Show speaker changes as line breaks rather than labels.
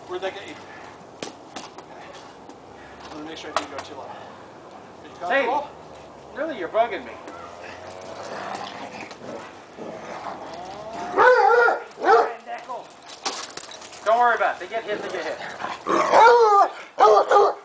Where'd that get you? Let me make sure I didn't go too low.
Hey, really, you're bugging me. Don't worry about it. They get hit, they get hit.